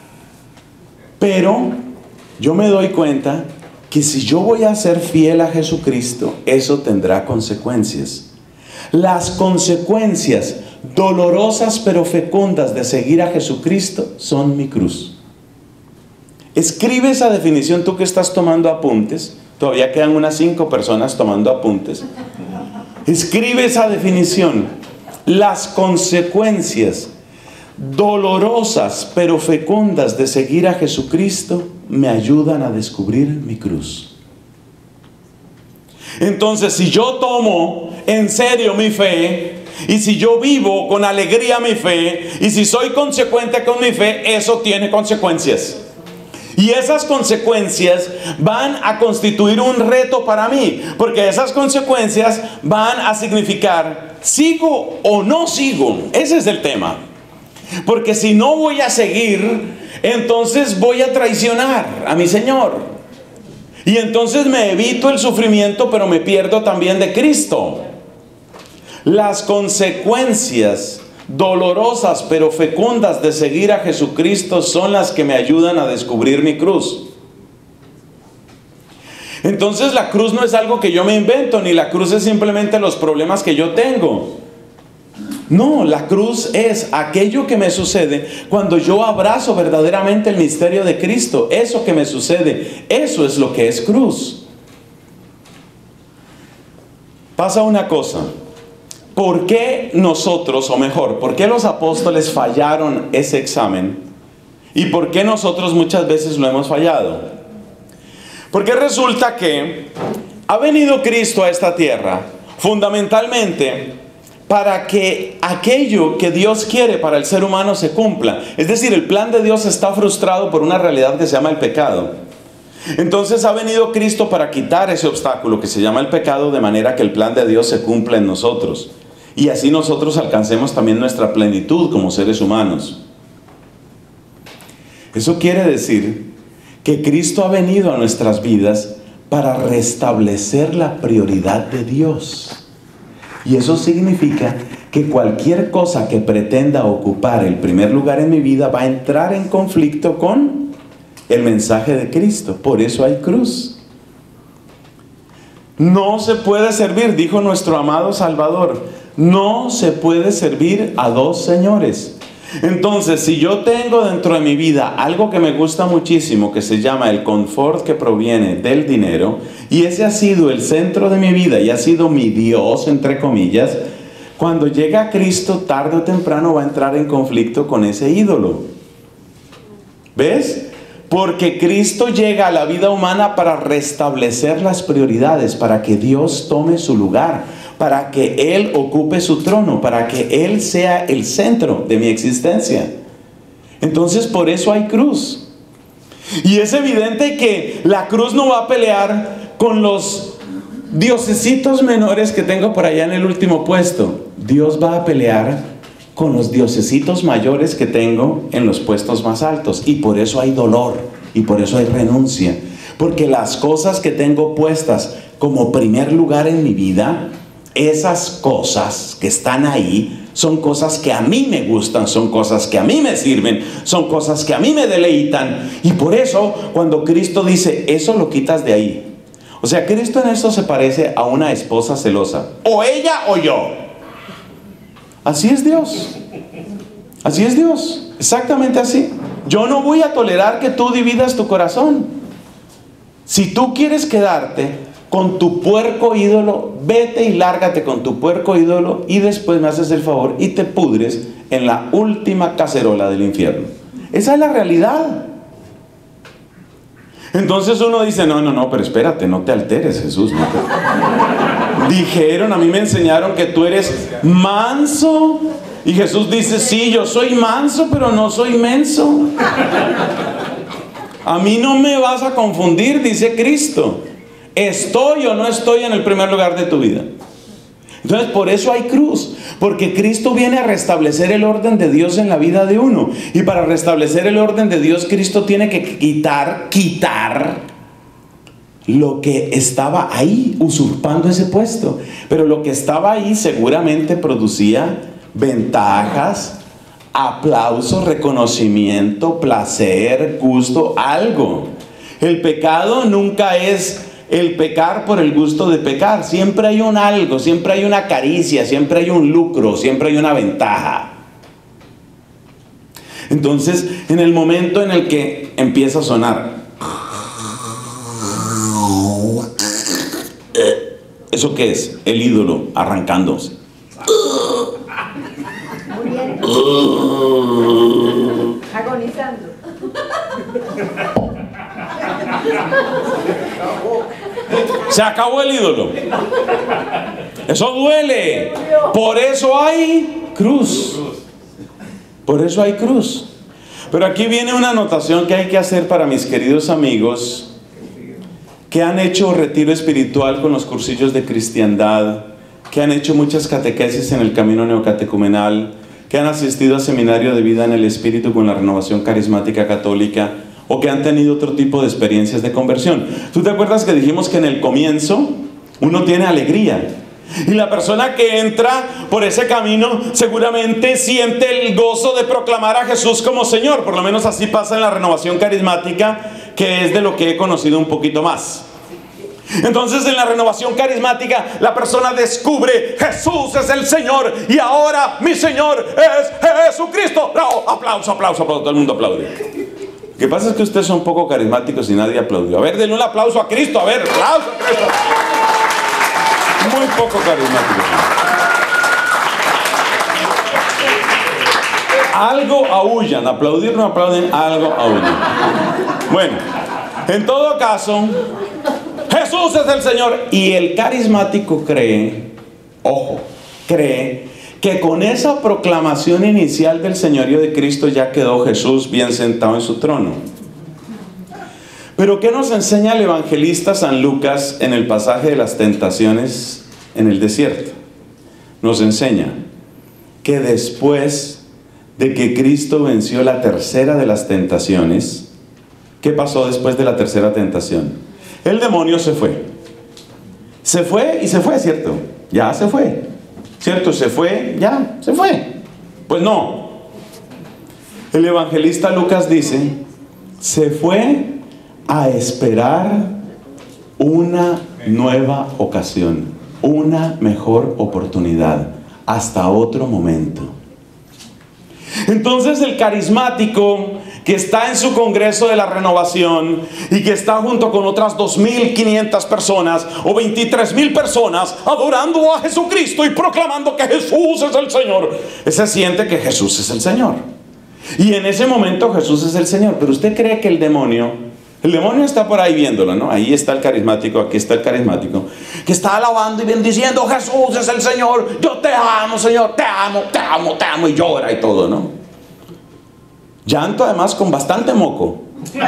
Pero yo me doy cuenta que si yo voy a ser fiel a Jesucristo, eso tendrá consecuencias. Las consecuencias dolorosas pero fecundas de seguir a Jesucristo son mi cruz. Escribe esa definición tú que estás tomando apuntes. Todavía quedan unas cinco personas tomando apuntes. Escribe esa definición. Las consecuencias dolorosas pero fecundas de seguir a Jesucristo me ayudan a descubrir mi cruz. Entonces, si yo tomo en serio mi fe, y si yo vivo con alegría mi fe, y si soy consecuente con mi fe, eso tiene consecuencias. Y esas consecuencias van a constituir un reto para mí, porque esas consecuencias van a significar, ¿sigo o no sigo? Ese es el tema. Porque si no voy a seguir, entonces voy a traicionar a mi Señor. Y entonces me evito el sufrimiento, pero me pierdo también de Cristo. Las consecuencias dolorosas pero fecundas de seguir a Jesucristo son las que me ayudan a descubrir mi cruz. Entonces la cruz no es algo que yo me invento, ni la cruz es simplemente los problemas que yo tengo. No, la cruz es aquello que me sucede cuando yo abrazo verdaderamente el misterio de Cristo. Eso que me sucede, eso es lo que es cruz. Pasa una cosa. ¿Por qué nosotros, o mejor, por qué los apóstoles fallaron ese examen? ¿Y por qué nosotros muchas veces lo hemos fallado? Porque resulta que ha venido Cristo a esta tierra fundamentalmente para que aquello que Dios quiere para el ser humano se cumpla. Es decir, el plan de Dios está frustrado por una realidad que se llama el pecado. Entonces ha venido Cristo para quitar ese obstáculo que se llama el pecado, de manera que el plan de Dios se cumpla en nosotros. Y así nosotros alcancemos también nuestra plenitud como seres humanos. Eso quiere decir que Cristo ha venido a nuestras vidas para restablecer la prioridad de Dios. Y eso significa que cualquier cosa que pretenda ocupar el primer lugar en mi vida va a entrar en conflicto con el mensaje de Cristo. Por eso hay cruz. No se puede servir, dijo nuestro amado Salvador, no se puede servir a dos señores. Entonces, si yo tengo dentro de mi vida algo que me gusta muchísimo, que se llama el confort que proviene del dinero, y ese ha sido el centro de mi vida y ha sido mi Dios, entre comillas, cuando llega Cristo, tarde o temprano va a entrar en conflicto con ese ídolo. ¿Ves? Porque Cristo llega a la vida humana para restablecer las prioridades, para que Dios tome su lugar, para que Él ocupe su trono, para que Él sea el centro de mi existencia. Entonces, por eso hay cruz. Y es evidente que la cruz no va a pelear con los diosesitos menores que tengo por allá en el último puesto. Dios va a pelear con los diosesitos mayores que tengo en los puestos más altos. Y por eso hay dolor, y por eso hay renuncia. Porque las cosas que tengo puestas como primer lugar en mi vida, esas cosas que están ahí, son cosas que a mí me gustan, son cosas que a mí me sirven, son cosas que a mí me deleitan. Y por eso, cuando Cristo dice, eso lo quitas de ahí. O sea, Cristo en esto se parece a una esposa celosa. O ella o yo. Así es Dios. Así es Dios. Exactamente así. Yo no voy a tolerar que tú dividas tu corazón. Si tú quieres quedarte con tu puerco ídolo, vete y lárgate con tu puerco ídolo y después me haces el favor y te pudres en la última cacerola del infierno. Esa es la realidad. Entonces uno dice, no, no, no, pero espérate, no te alteres, Jesús. No te... Dijeron, a mí me enseñaron que tú eres manso. Y Jesús dice, sí, yo soy manso, pero no soy menso. A mí no me vas a confundir, dice Cristo. ¿Estoy o no estoy en el primer lugar de tu vida? Entonces por eso hay cruz, porque Cristo viene a restablecer el orden de Dios en la vida de uno. Y para restablecer el orden de Dios, Cristo tiene que quitar, quitar lo que estaba ahí, usurpando ese puesto. Pero lo que estaba ahí seguramente producía ventajas, aplauso, reconocimiento, placer, gusto, algo. El pecado nunca es el pecar por el gusto de pecar. Siempre hay un algo, siempre hay una caricia, siempre hay un lucro, siempre hay una ventaja. Entonces, en el momento en el que empieza a sonar, ¿eso qué es? El ídolo arrancándose. Agonizando. Se acabó el ídolo. Eso duele. Por eso hay cruz. Por eso hay cruz. Pero aquí viene una anotación que hay que hacer para mis queridos amigos que han hecho retiro espiritual con los cursillos de cristiandad, que han hecho muchas catequesis en el camino neocatecumenal, que han asistido a seminario de vida en el Espíritu con la Renovación Carismática Católica, o que han tenido otro tipo de experiencias de conversión. ¿Tú te acuerdas que dijimos que en el comienzo uno tiene alegría? Y la persona que entra por ese camino seguramente siente el gozo de proclamar a Jesús como Señor. Por lo menos así pasa en la Renovación Carismática, que es de lo que he conocido un poquito más. Entonces en la Renovación Carismática la persona descubre, Jesús es el Señor y ahora mi Señor es Jesucristo. ¡Bravo! Aplauso, aplauso, aplauso, todo el mundo aplaude. Lo que pasa es que ustedes son poco carismáticos y nadie aplaudió. A ver, denle un aplauso a Cristo, a ver, aplauso a Cristo. Muy poco carismáticos. Algo aúllan, aplaudir no aplauden, algo aúllan. Bueno, en todo caso, Jesús es el Señor. Y el carismático cree, ojo, cree que con esa proclamación inicial del señorío de Cristo ya quedó Jesús bien sentado en su trono. Pero ¿qué nos enseña el evangelista San Lucas en el pasaje de las tentaciones en el desierto? Nos enseña que después de que Cristo venció la tercera de las tentaciones, ¿qué pasó después de la tercera tentación? El demonio se fue. Se fue y se fue, ¿cierto? Ya se fue. ¿Cierto? Se fue, ya, se fue. Pues no. El evangelista Lucas dice, se fue a esperar una nueva ocasión, una mejor oportunidad, hasta otro momento. Entonces el carismático que está en su congreso de la renovación y que está junto con otras dos mil quinientas personas o veintitrés mil personas adorando a Jesucristo y proclamando que Jesús es el Señor, ese siente que Jesús es el Señor. Y en ese momento Jesús es el Señor. Pero usted cree que el demonio, el demonio está por ahí viéndolo, ¿no? Ahí está el carismático, aquí está el carismático, que está alabando y bendiciendo, Jesús es el Señor, yo te amo, Señor, te amo, te amo, te amo, y llora y todo, ¿no? Llanto además con bastante moco.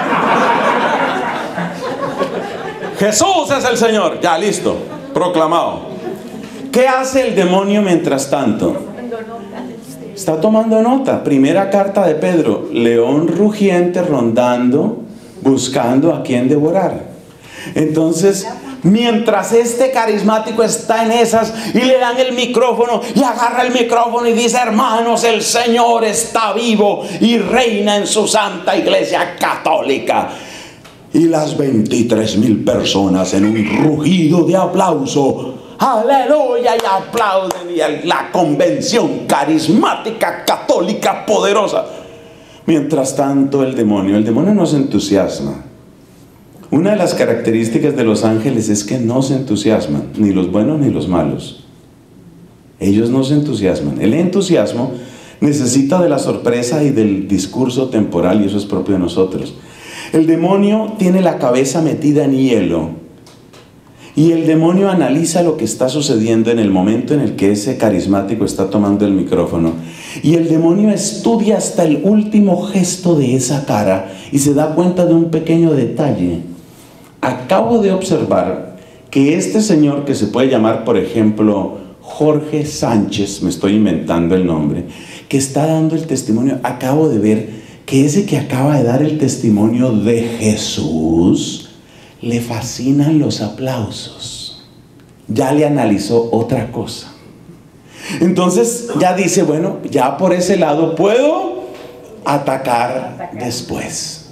Jesús es el Señor, ya listo, proclamado. ¿Qué hace el demonio mientras tanto? Está tomando nota. Primera carta de Pedro. León rugiente rondando, buscando a quien devorar. Entonces, mientras este carismático está en esas y le dan el micrófono y agarra el micrófono y dice: hermanos, el Señor está vivo y reina en su santa iglesia católica. Y las veintitrés mil personas en un rugido de aplauso, aleluya, y aplauden, y la convención carismática católica poderosa. Mientras tanto, el demonio, el demonio no se entusiasma. Una de las características de los ángeles es que no se entusiasman, ni los buenos ni los malos. Ellos no se entusiasman. El entusiasmo necesita de la sorpresa y del discurso temporal, y eso es propio de nosotros. El demonio tiene la cabeza metida en hielo, y el demonio analiza lo que está sucediendo en el momento en el que ese carismático está tomando el micrófono. Y el demonio estudia hasta el último gesto de esa cara y se da cuenta de un pequeño detalle. Acabo de observar que este señor, que se puede llamar, por ejemplo, Jorge Sánchez, me estoy inventando el nombre, que está dando el testimonio, acabo de ver que ese que acaba de dar el testimonio de Jesús, le fascinan los aplausos. Ya le analizó otra cosa. Entonces ya dice: bueno, ya por ese lado puedo atacar después.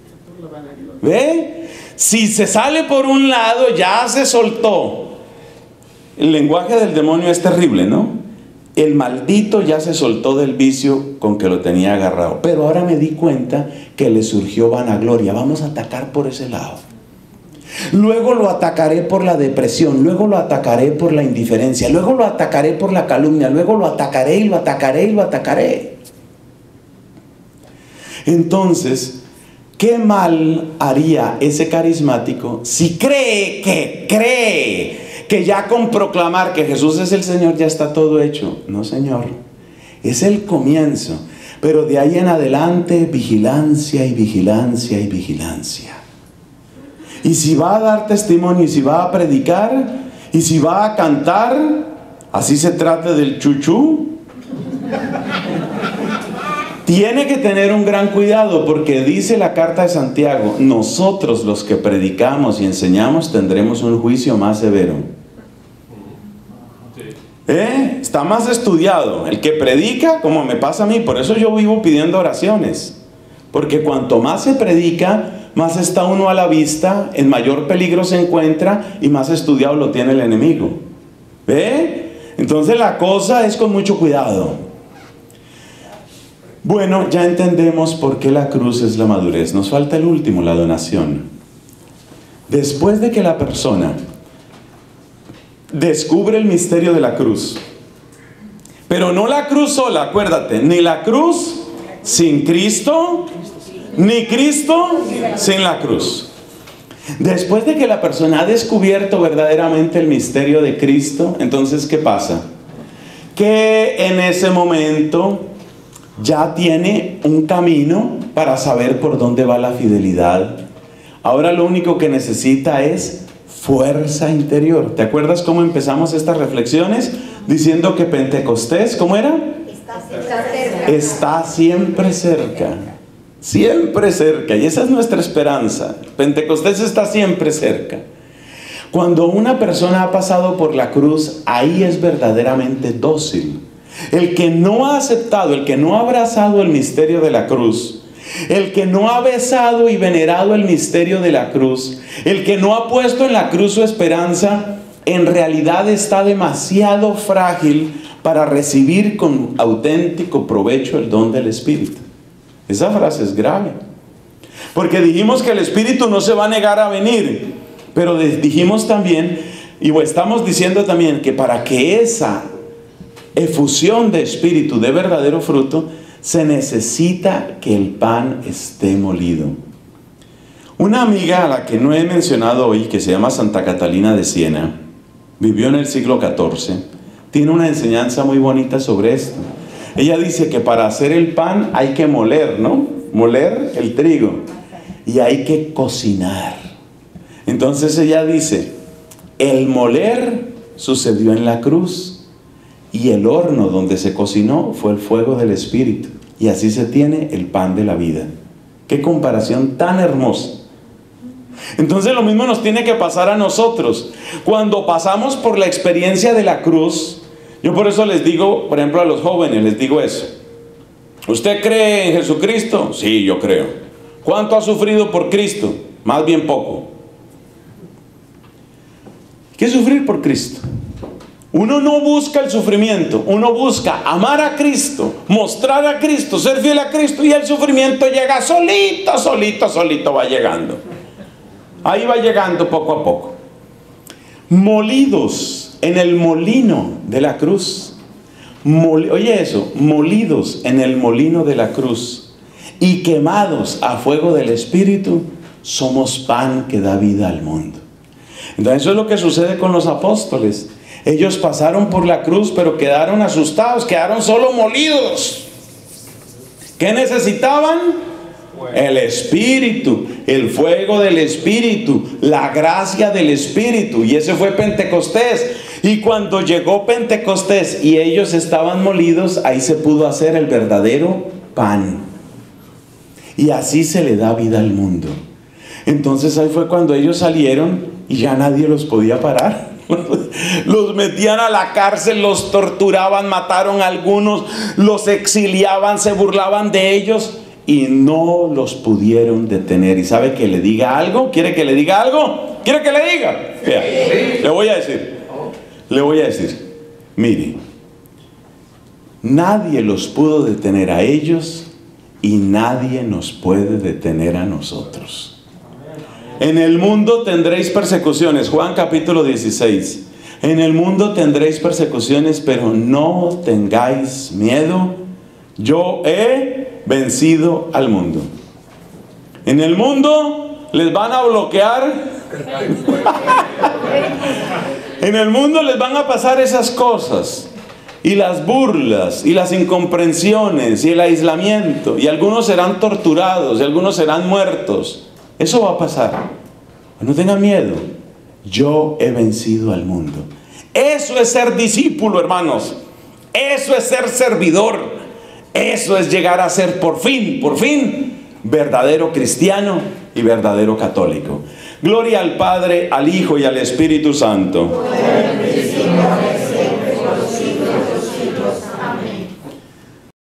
¿Ve? Si se sale por un lado, ya se soltó. El lenguaje del demonio es terrible, ¿no? El maldito ya se soltó del vicio con que lo tenía agarrado. Pero ahora me di cuenta que le surgió vanagloria. Vamos a atacar por ese lado. Luego lo atacaré por la depresión, luego lo atacaré por la indiferencia, luego lo atacaré por la calumnia, luego lo atacaré y lo atacaré y lo atacaré. Entonces, ¿qué mal haría ese carismático si cree que cree que ya con proclamar que Jesús es el Señor ya está todo hecho? No, Señor, es el comienzo, pero de ahí en adelante vigilancia y vigilancia y vigilancia. Y si va a dar testimonio, y si va a predicar, y si va a cantar, así se trata del chuchú, tiene que tener un gran cuidado, porque dice la carta de Santiago: nosotros los que predicamos y enseñamos tendremos un juicio más severo. ¿Eh? Está más estudiado el que predica, como me pasa a mí. Por eso yo vivo pidiendo oraciones, porque cuanto más se predica, más está uno a la vista, en mayor peligro se encuentra y más estudiado lo tiene el enemigo. ¿Ve? Entonces la cosa es con mucho cuidado. Bueno, ya entendemos por qué la cruz es la madurez. Nos falta el último, la donación. Después de que la persona descubre el misterio de la cruz, pero no la cruz sola, acuérdate, ni la cruz sin Cristo, ni Cristo sin la cruz. Después de que la persona ha descubierto verdaderamente el misterio de Cristo, entonces ¿qué pasa? Que en ese momento ya tiene un camino para saber por dónde va la fidelidad. Ahora lo único que necesita es fuerza interior. ¿Te acuerdas cómo empezamos estas reflexiones? Diciendo que Pentecostés, ¿cómo era? Está, está cerca. Está siempre cerca. Siempre cerca, y esa es nuestra esperanza. Pentecostés está siempre cerca. Cuando una persona ha pasado por la cruz, ahí es verdaderamente dócil. El que no ha aceptado, el que no ha abrazado el misterio de la cruz, el que no ha besado y venerado el misterio de la cruz, el que no ha puesto en la cruz su esperanza, en realidad está demasiado frágil para recibir con auténtico provecho el don del Espíritu. Esa frase es grave, porque dijimos que el Espíritu no se va a negar a venir, pero dijimos también, y estamos diciendo también, que para que esa efusión de Espíritu dé verdadero fruto, se necesita que el pan esté molido. Una amiga a la que no he mencionado hoy, que se llama Santa Catalina de Siena, vivió en el siglo catorce, tiene una enseñanza muy bonita sobre esto. Ella dice que para hacer el pan hay que moler, ¿no? Moler el trigo. Y hay que cocinar. Entonces ella dice, el moler sucedió en la cruz. y el horno donde se cocinó fue el fuego del Espíritu. Y así se tiene el pan de la vida. ¡Qué comparación tan hermosa! Entonces lo mismo nos tiene que pasar a nosotros. Cuando pasamos por la experiencia de la cruz, yo por eso les digo, por ejemplo a los jóvenes, les digo eso. ¿Usted cree en Jesucristo? Sí, yo creo. ¿Cuánto ha sufrido por Cristo? Más bien poco. ¿Qué es sufrir por Cristo? Uno no busca el sufrimiento, uno busca amar a Cristo, mostrar a Cristo, ser fiel a Cristo, y el sufrimiento llega solito, solito, solito va llegando. Ahí va llegando poco a poco. Molidos en el molino de la cruz. Mol, oye eso, molidos en el molino de la cruz y quemados a fuego del Espíritu, somos pan que da vida al mundo. Entonces eso es lo que sucede con los apóstoles. Ellos pasaron por la cruz, pero quedaron asustados, quedaron solo molidos. ¿Qué necesitaban? El Espíritu, el fuego del Espíritu, la gracia del Espíritu. Y ese fue Pentecostés. Y cuando llegó Pentecostés y ellos estaban molidos, ahí se pudo hacer el verdadero pan. Y así se le da vida al mundo. Entonces ahí fue cuando ellos salieron y ya nadie los podía parar. Los metían a la cárcel, los torturaban, mataron a algunos, los exiliaban, se burlaban de ellos y no los pudieron detener. ¿Y sabe que le diga algo? ¿Quiere que le diga algo? ¿Quiere que le diga? Vea, le voy a decir, le voy a decir, mire, nadie los pudo detener a ellos y nadie nos puede detener a nosotros. En el mundo tendréis persecuciones, Juan capítulo dieciséis. En el mundo tendréis persecuciones, pero no tengáis miedo. Yo he vencido al mundo. En el mundo les van a bloquear. En el mundo les van a pasar esas cosas. Y las burlas, y las incomprensiones, y el aislamiento. Y algunos serán torturados, y algunos serán muertos. Eso va a pasar. No tengan miedo. Yo he vencido al mundo. Eso es ser discípulo, hermanos. Eso es ser servidor. Eso es llegar a ser por fin, por fin, verdadero cristiano y verdadero católico. Gloria al Padre, al Hijo y al Espíritu Santo.